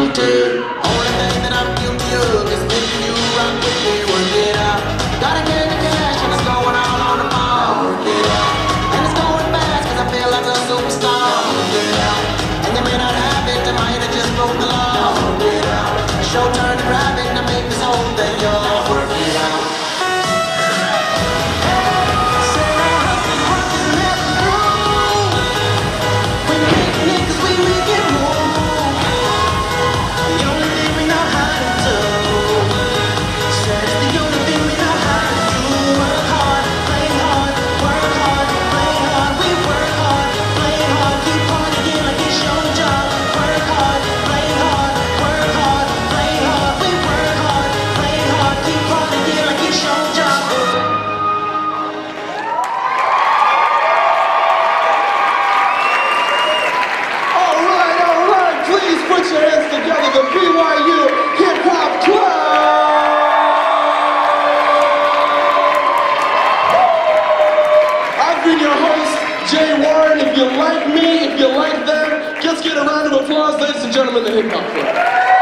guilty. Only thing that I'm guilty of is making you rock with me. Work it out. Gotta get the cash and it's going all on the ball. Work it out. And it's going fast cause I feel like a superstar. Work it out. And you may not have it, I might have just broke the law. Work it out. A show turned rabbit to make this whole thing yours. Work it out. Put your hands together, the BYU Hip Hop Club! I've been your host, Jay Warren. If you like me, if you like them, just get a round of applause, ladies and gentlemen, the Hip Hop Club.